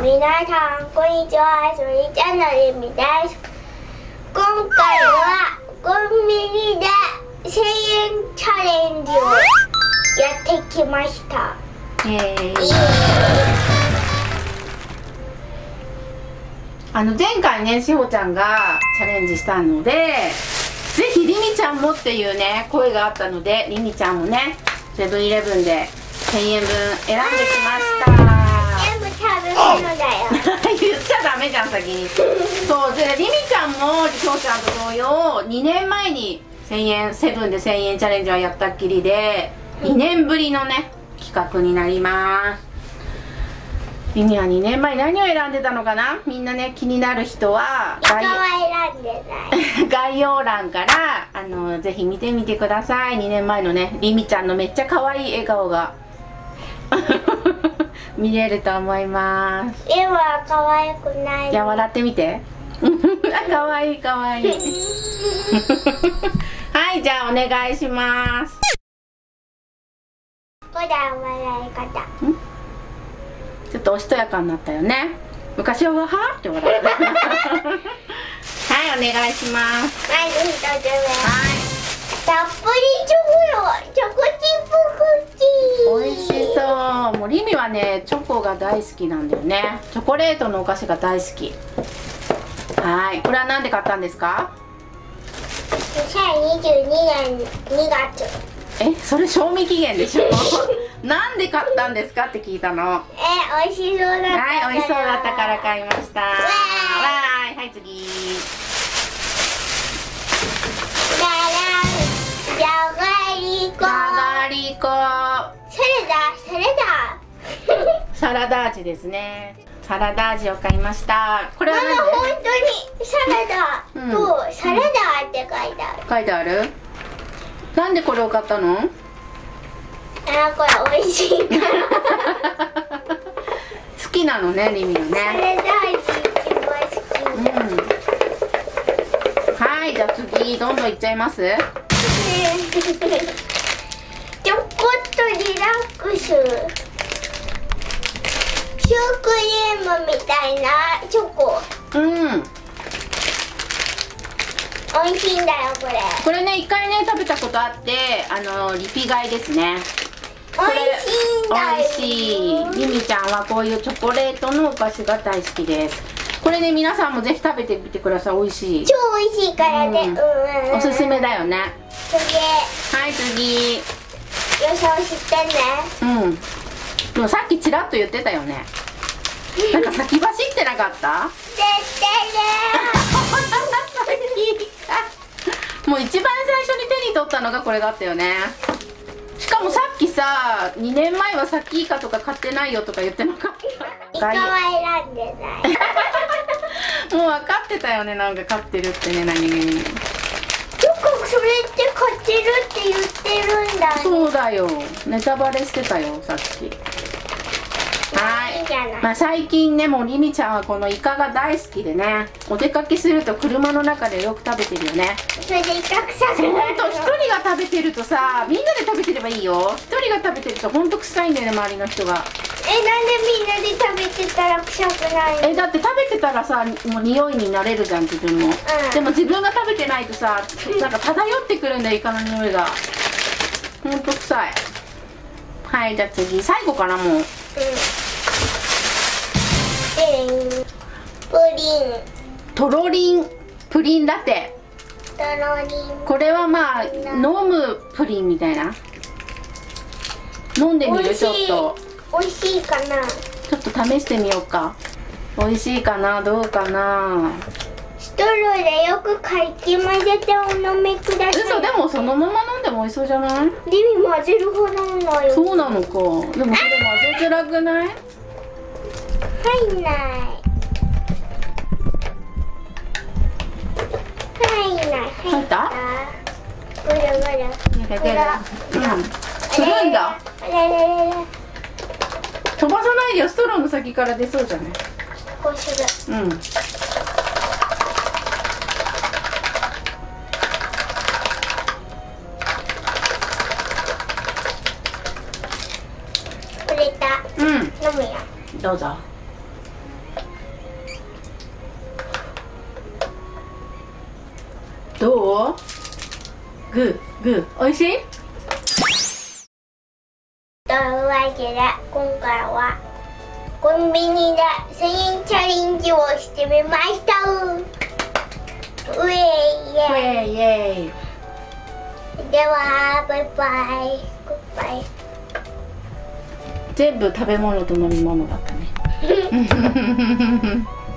皆さんこんにちは、それちゃんのりみです。今回はコンビニで1000円チャレンジをやってきました。 前回ね、しほちゃんがチャレンジしたので、ぜひりみちゃんもっていうね声があったので、りみちゃんもねセブンイレブンで1000円分選んできました。 全部食べ物だよ言っちゃダメじゃん先に。そうで、りみちゃんもしほちゃんと同様2年前に1000円セブンで1000円チャレンジはやったっきりで、2年ぶりのね企画になります。りみは2年前何を選んでたのかな。みんなね気になる人はイカは選んでない概要欄からぜひ見てみてください。2年前のねりみちゃんのめっちゃ可愛い笑顔が見れると思います。 絵は可愛くない。 じゃあ笑ってみて可愛い可愛いはい、じゃあお願いします。 これは笑い方。 ちょっとおしとやかになったよね。昔はわはって笑ってはい、お願いします。 まず1つ目、 はい、 たっぷりチョコチップクッキー。 美味しそう。もうりみはねチョコが大好きなんだよね。チョコレートのお菓子が大好き。はい、これは何で買ったんですか。 2022年2月。 それ賞味期限でしょなんで買ったんですかって聞いたの。 美味しそうだったから。 はい、美味しそうだったから買いました。わーい、はい、次。 じゃがりこ。 じゃがりこ。サラダ味ですね。サラダ味を買いました。これは何で？ 本当にサラダとサラダって書いてある。 書いてある？なんでこれを買ったの？ これ美味しいから好きなのね、りみのね。 サラダ味一番好き。 はい、じゃあ次どんどんいっちゃいます。 ちょこっとリラックス。シュークリームみたいなチョコ。美味しいんだよこれ。 これね一回ね食べたことあって、リピ買いですね。 美味しいんだよ。 美味しい。りみちゃんはこういうチョコレートのお菓子が大好きです。これね皆さんもぜひ食べてみてください。美味しい。 超美味しいからね。 おすすめだよね。 次。 はい、次。 予想してね。 でもさっきちらっと言ってたよね。なんか先走ってなかった？ 知ってるもう一番最初に手に取ったのがこれだったよね。しかもさっきさ、2年前はサキイカとか買ってないよとか言ってなかった。 イカは選んでないもう分かってたよね、なんか買ってるってね、何気に。 よくそれって買ってるって言ってるんだ、ね、 そうだよ、ネタバレしてたよさっき。はい、最近ねもうりみちゃんはこのイカが大好きでね、お出かけすると車の中でよく食べてるよね。 それでイカ臭くなるの。 ほんと一人が食べてるとさ、みんなで食べてればいいよ。一人が食べてるとほんと臭いんだよね、周りの人が。 なんでみんなで食べてたら臭くないの？ だって食べてたらさ、もう匂いになれるじゃん自分も、でも自分が食べてないとさ、なんか漂ってくるんだよ、イカの匂いが。ほんと臭い。はい、じゃあ次、最後かな、もう。 プリン。 とろりんプリンラテ。 とろりん。 これはまあ飲むプリンみたいな。飲んでみる？ちょっと美味しいかな。 ちょっと試してみようか。美味しいかな、どうかな。 ストローでよくかき混ぜてお飲みください。 嘘、でもそのまま飲んでも美味しそうじゃない？ リミ混ぜるほどのよ。 そうなのか。でもそれ混ぜづらくない？ 入んない。 入った？ ぐるぐる。 するんだ。飛ばさないでよ、ストローの先から出そうじゃない？ こうする。 どうぞ。 グーグー。おいしい？ というわけで今回はコンビニで1000円チャレンジをしてみました。ウェイイエイ。 イエーイ。 ではバイバイ。グッバイ。 全部食べ物と飲み物だったね。